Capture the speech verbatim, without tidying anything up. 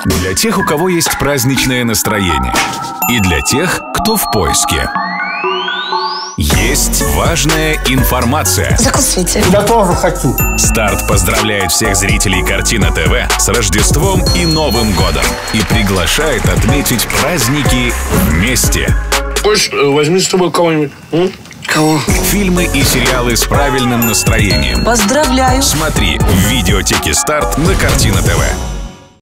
Для тех, у кого есть праздничное настроение. И для тех, кто в поиске. Есть важная информация. Закусывайте. Я тоже хочу. Старт поздравляет всех зрителей Картина ТВ с Рождеством и Новым годом и приглашает отметить праздники вместе. Хочешь, возьми с собой кого-нибудь? М? Кого? Фильмы и сериалы с правильным настроением. Поздравляю. Смотри в видеотеке Старт на Картина ТВ.